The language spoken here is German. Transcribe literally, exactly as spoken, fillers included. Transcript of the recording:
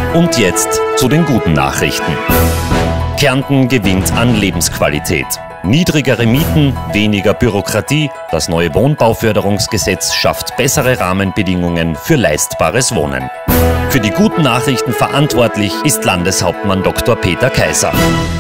Und jetzt zu den guten Nachrichten. Kärnten gewinnt an Lebensqualität. Niedrigere Mieten, weniger Bürokratie, das neue Wohnbauförderungsgesetz schafft bessere Rahmenbedingungen für leistbares Wohnen. Für die guten Nachrichten verantwortlich ist Landeshauptmann Doktor Peter Kaiser.